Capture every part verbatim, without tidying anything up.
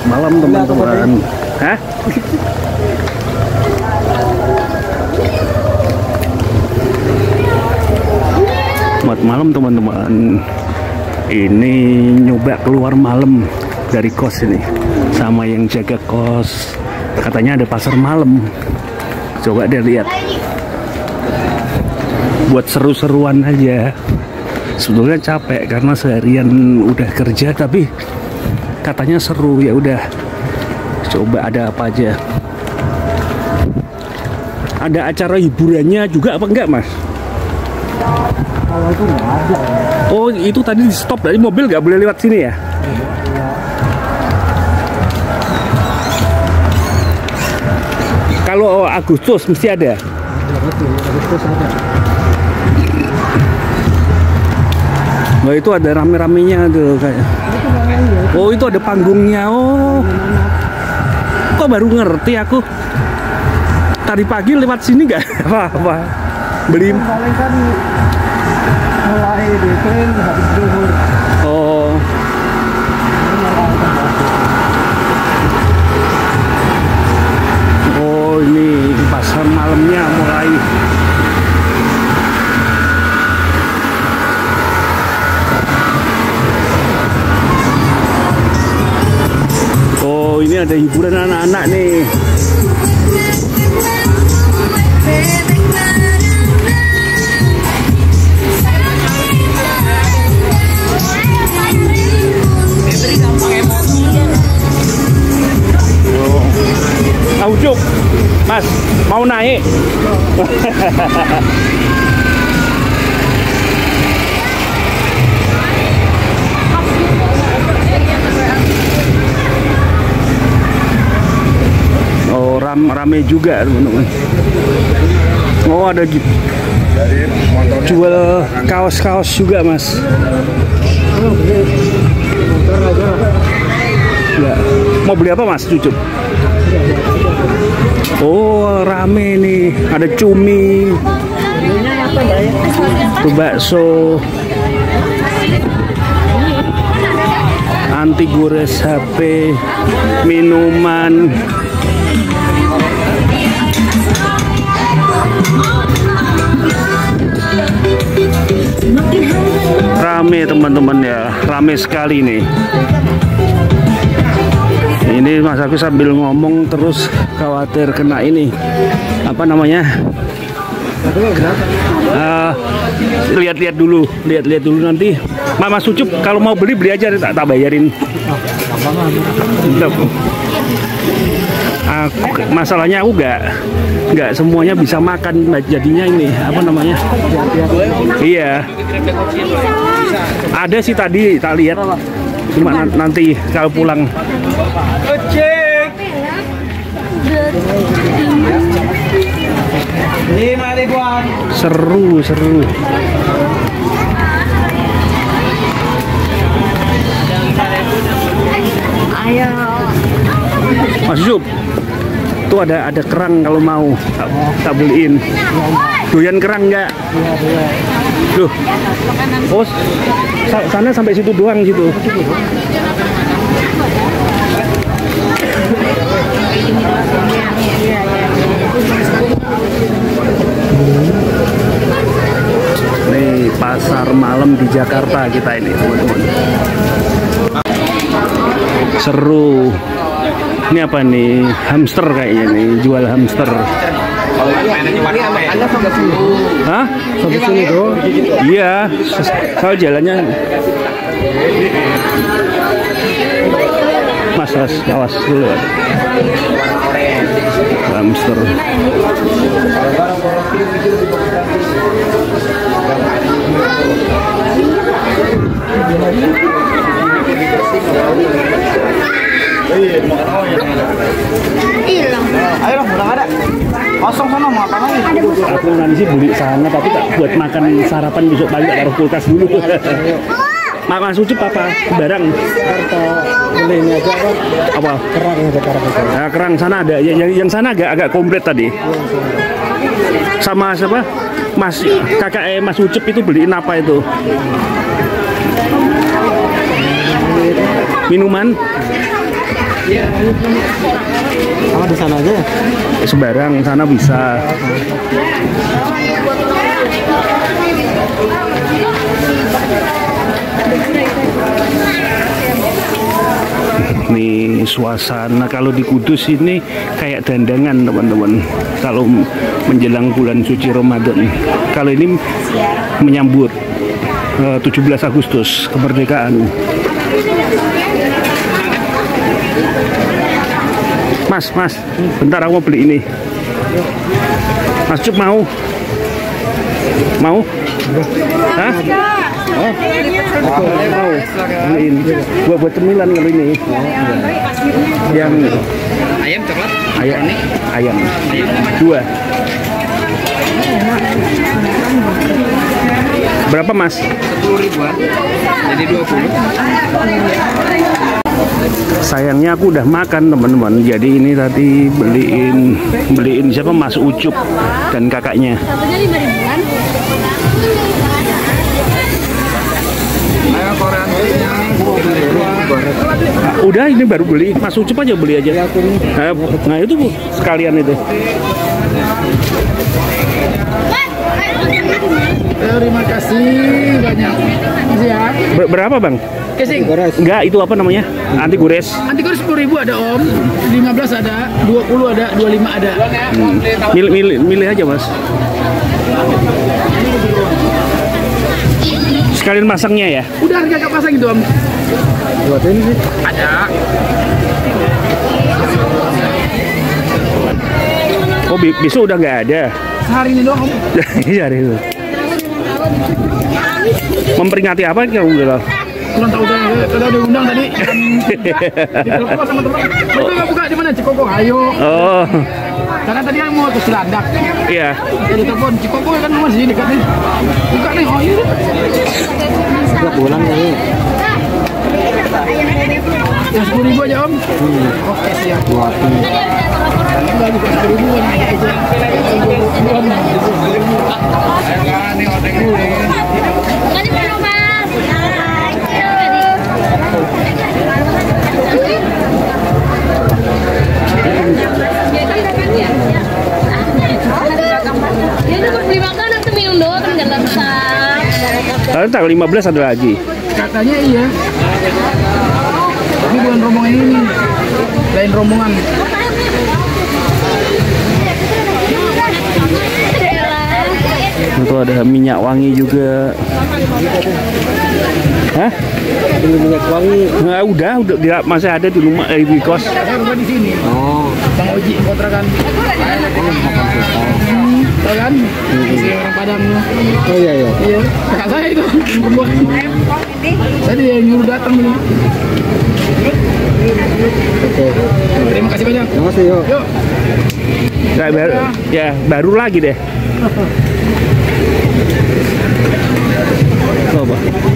malam teman-teman. Hah? Selamat malam teman-teman. Ini nyoba keluar malam dari kos ini sama yang jaga kos. Katanya ada pasar malam. Coba deh lihat. Buat seru-seruan aja. Sebetulnya capek karena seharian udah kerja, tapi katanya seru. Ya udah. Coba ada apa aja. Ada acara hiburannya juga apa enggak, Mas? Kalau itu nggak ada. Oh, itu tadi di stop dari mobil nggak boleh lewat sini ya? Kalau Agustus mesti ada. Agustus ada. Oh, itu ada rame-ramenya tuh kayak. Oh, itu ada panggungnya. Oh, kok baru ngerti aku. Tadi pagi lewat sini nggak apa-apa. Beli. Paling kan mulai di tren habis zuhur. Oh. Oh, ini pasar malamnya mulai. Oh, ini ada hiburan anak-anak nih. Oh, Ucup, Mas, mau naik? Oh, ram rame juga teman-teman. Oh, ada jual kaos-kaos juga, Mas. Ya. Mau beli apa, Mas Cucup? Oh, rame nih. Ada cumi. Tuh bakso. Anti gores H P. Minuman. Rame teman-teman ya. Rame sekali nih. Ini Mas aku sambil ngomong terus khawatir kena ini apa namanya lihat-lihat uh, dulu lihat-lihat dulu nanti Mas Ucup kalau mau beli beli aja tak, tak bayarin. Aku, masalahnya aku nggak nggak semuanya bisa makan jadinya ini apa namanya iya ada sih tadi tak lihat. Cuma nanti kalau pulang. Seru, seru. Ayo. Mas Yusuf, tuh ada ada kerang kalau mau tak beliin. Doyan kerang nggak? Duh. Oh, sana sampai situ doang gitu. Nih pasar malam di Jakarta kita ini teman-teman. Seru. Ini apa nih? Hamster kayaknya nih, jual hamster. Hah? Sampai sini doang. Iya, kalau jalannya. Mas, mas, awas dulu. Hamster. Hilang. Ayo, udah ada. Kosong sana mau apa lagi? Aku nanti sih beli sana tapi tak buat makan sarapan besok pagi taruh kulkas dulu. Mak Mas Ucup apa? Barang. Karta boleh ini aja apa? Apa? Kerang aja kerang. Nah, kerang sana ada. Yang yang sana agak agak komplit tadi. Sama siapa? Mas kakak eh, Mas Ucup itu beliin apa itu? Minuman. Sama di sana aja ya? Sembarang sana bisa. Nih suasana kalau di Kudus ini kayak dandangan teman-teman. Kalau menjelang bulan suci Ramadan. Kalau ini menyambut uh, tujuh belas Agustus kemerdekaan. Mas, mas, bentar aku mau beli ini. Mas Cup mau? Mau? Hah? Oh, mau beliin. Gua buat cemilan kali ini. Yang Ayam coklat? ayam, ayam. Dua. Berapa mas? Sepuluh ribuan. Jadi dua puluh. Sayangnya aku udah makan teman-teman. Jadi ini tadi beliin beliin siapa Mas Ucup dan kakaknya. Satunya lima ribuan. Ayo koran Nah, udah ini baru beli. Mas Ucup aja beli aja. Nah, nah itu Bu, sekalian itu. Terima kasih banyak. Ya. Ber- berapa bang? Casing. Enggak, itu apa namanya? Anti gores. Anti gores sepuluh ribu ada om, lima belas ada, dua puluh ada, dua puluh lima ada. Hmm. Milih, milih, milih aja mas. Sekalian masangnya ya? Udah harga gak pasang itu om. Buat ini sih. Ada. Oh be- besok udah nggak ada. Hari ini doang om. Iya itu. Memperingati apa kamu bilang? Kurang tahu saya, kalau udah undang tadi. Ditelepon sama teman. Betul nggak buka di mana Cikoko? Ayo. Oh, Karena tadi yang mau ke Selandak. iya. Jadi telepon Cikoko kan masih dekat nih. Buka nih, oh iya. Udah pulang ya. Yang sepuluh ribu aja om. Oke siap. Buat ini. Lagi sepuluh ribu aja. Kasih dulu mas. Ya itu buat beli makanan tuh minum doang kan nggak lemak. Lalu tanggal lima belas ada lagi. Katanya iya. Ini bukan rombongan ini. Lain rombongan. Itu ada minyak wangi juga. Hah? Ini minyak wangi. Nah, udah, udah dia masih ada di rumah eh, di kos. Saya rumah di sini. Oh. Bang Oji kontrakan. Tahu kan? Si orang Padang. Oh iya iya. Iya. Kakak saya itu. Perempuan. Tadi yang nyuruh datang ini. Oke. Terima kasih banyak. Terima kasih yuk. Yuk. Nah, baru, ya baru lagi deh. Coba.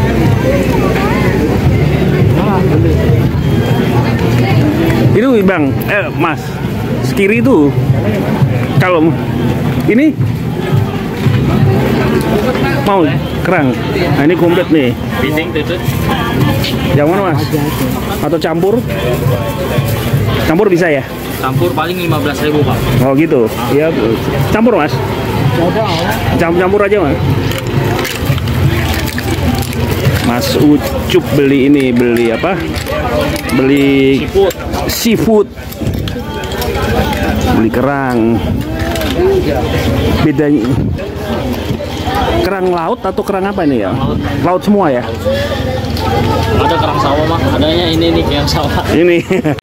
Itu bang, eh mas, sekiri itu kalau ini mau kerang, nah ini komplit nih. Bising tutut. Yang mana mas? Atau campur? Campur bisa ya? Campur paling lima belas ribu pak. Oh gitu. Ya campur mas. Campur campur aja mas. Mas Ucup beli ini, beli apa? Beli Seafood. seafood. Beli kerang. Bedanya kerang laut atau kerang apa ini ya? Laut. Laut semua ya? Ada kerang sawah mah. Adanya ini nih yang sawah. Ini.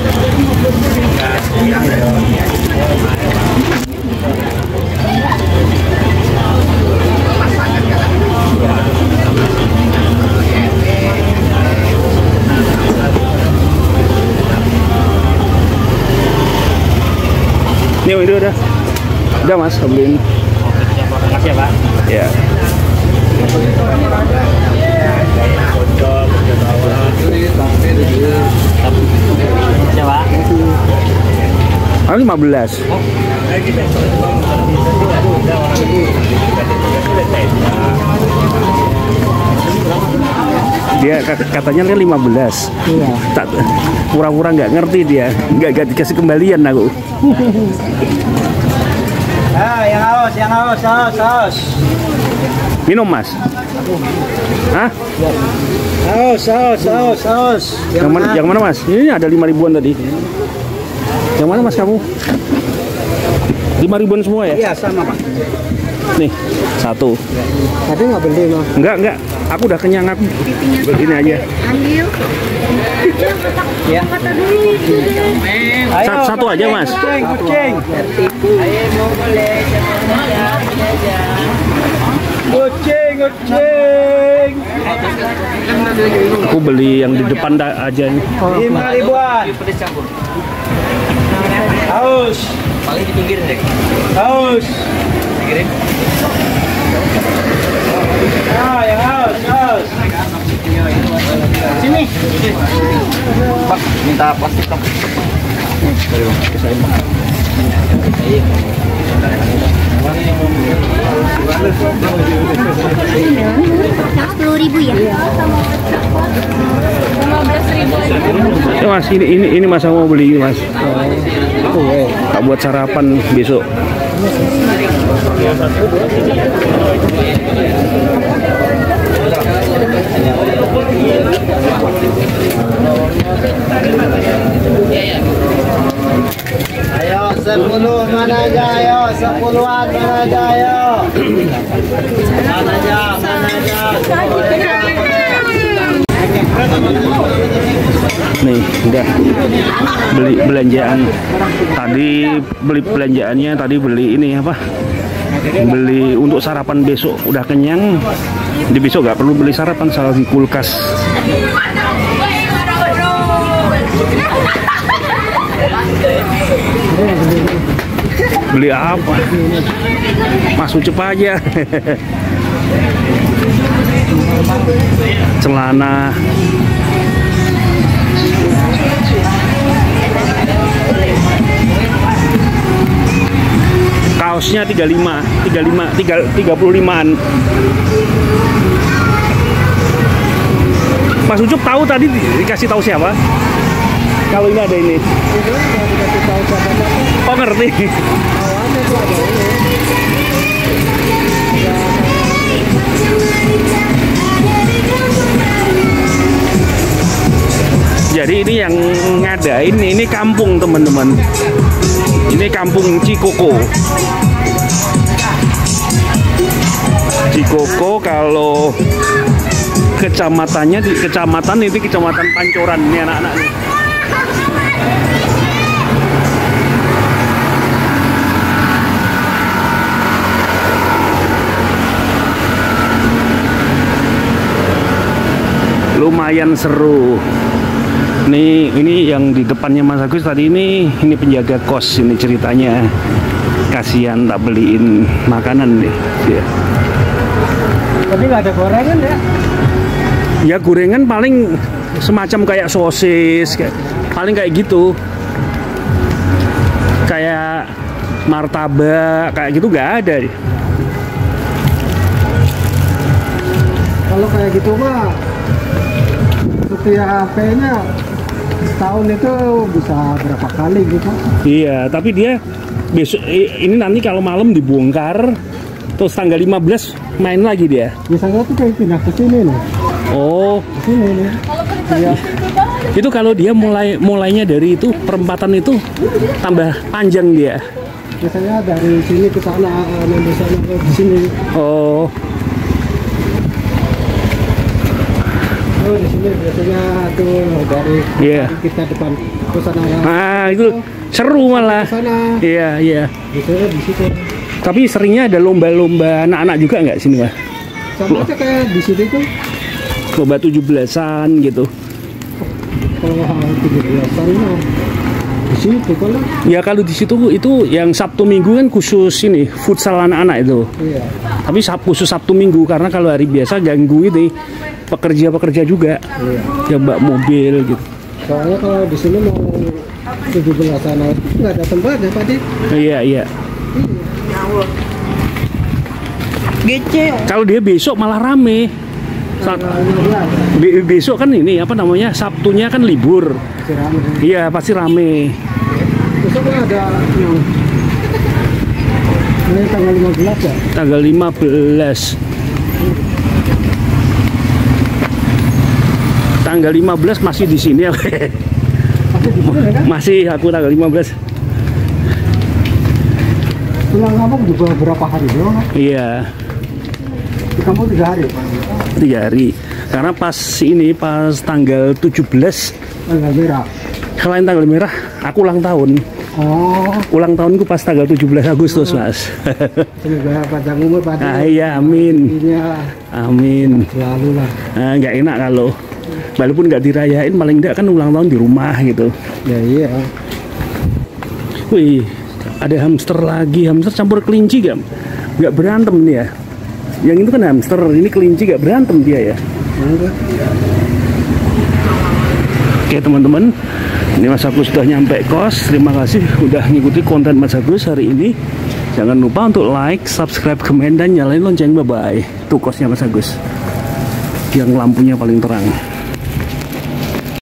Ini itu udah. Udah mas, beliin. Terima kasih ya pak. Ya. Ya pak. Ah, lima belas. Dia kat- katanya kan lima belas. Iya. Tak pura-pura nggak ngerti dia, nggak nggak dikasih kembalian aku. Ah, yang haus, yang haus, haus, haus. Minum mas? Hah? Haus, haus, haus, haus. Yang mana? Yang mana mas? Ini ada lima ribuan tadi. Yang mana mas kamu? Lima ribuan semua ya? Iya, sama Pak. Nih satu. Tadi nggak beli mah. Enggak enggak. Aku udah kenyang aku. Ini aja. Ya. Satu, satu aja mas. Kucing, kucing. Kucing, kucing. Aku beli yang di depan dah aja nih. Lima ribuan. Haus. Paling di pinggir deh. Haus. Ah, yang haus, haus. Sini. Pak, minta plastik dong. Sepuluh ribu ya? Lima belas ribu. Ya mas, ini ini ini mas aku mau beli ini mas. Tak buat sarapan besok. Ayo, sepuluh mana aja, ayo, sepuluhan mana aja, ayo. Mana aja, mana aja. Nih udah beli belanjaan. Tadi beli belanjaannya tadi beli ini apa? Beli untuk sarapan besok udah kenyang. Di besok nggak perlu beli sarapan, salah di kulkas. Beli apa? Masuk cepat aja. Celana. Kaosnya tiga puluh lima, tiga puluh lima, tiga puluh limaan. Mas Ucup tahu tadi dikasih tahu siapa? Kalau ini ada ini. Oh ngerti. Jadi ini yang ngadain ini kampung teman-teman. Ini kampung Cikoko. Cikoko kalau kecamatannya di kecamatan itu kecamatan Pancoran ini anak-anak nih. Lumayan seru. Nih ini yang di depannya Mas Agus tadi ini ini penjaga kos ini ceritanya. Kasihan tak beliin makanan deh. Ya. Tapi nggak ada gorengan ya? Ya gorengan paling semacam kayak sosis, kayak, paling kayak gitu. Kayak martabak, kayak gitu nggak ada. Kalau kayak gitu mah setiap H P-nya setahun itu bisa berapa kali gitu? Iya, tapi dia besok ini nanti kalau malam dibongkar, terus tanggal lima belas main lagi dia. Biasanya tuh kayak pindah ke sini nih. Oh, Ke sini nih. Iya. itu kalau dia mulai mulainya dari itu perempatan itu tambah panjang dia. Biasanya dari sini ke sana, dari sana ke sini. Oh, Oh, di sini biasanya tuh dari iya. kita depan ke sana. Nah itu seru malah. Ke sana. Iya, iya. Biasanya di situ. Tapi seringnya ada lomba-lomba anak-anak juga nggak sini Mas? Sama aja kayak di sini tuh. Lomba tujuh belasan gitu. Kalau tujuh belasan mah di situ kalau. Ya kalau di situ itu yang Sabtu Minggu kan khusus ini futsal anak-anak itu. Iya. Tapi sab, khusus Sabtu Minggu karena kalau hari biasa ganggu ini pekerja-pekerja juga. Iya. Yang mbak mobil gitu. Soalnya kalau di sini mau tujuh belasan nggak ada tempatnya Pak Di. Iya iya. Gece. Kalau dia besok malah rame. Sa- Be- besok kan ini apa namanya? Sabtunya kan libur. Iya, pasti rame. Besok ada yang ini tanggal lima belas ya? Tanggal lima belas. Tanggal lima belas masih di sini ya. Masih aku tanggal lima belas. Pulang kampung juga berapa hari doang? Iya, Di kampung tiga hari. tiga hari. Karena pas ini pas tanggal tujuh belas, Tanggal merah. selain tanggal merah, aku ulang tahun. Oh, Ulang tahunku pas tanggal tujuh belas Agustus, Mas. semoga panjang umur Pak. Ah, iya, amin. Iya, Amin. selalu lah. Nah, nggak enak kalau walaupun nggak dirayain, paling nggak kan ulang tahun di rumah gitu. Ya iya. Wih, ada hamster lagi, hamster campur kelinci gak? Nggak berantem nih ya. Yang itu kan hamster, ini kelinci gak berantem dia ya. Enggak. Oke teman-teman, ini Mas Agus sudah nyampe kos. Terima kasih udah ngikuti konten Mas Agus hari ini. Jangan lupa untuk like, subscribe, komen, dan nyalain lonceng. Bye-bye. Itu kosnya Mas Agus yang lampunya paling terang.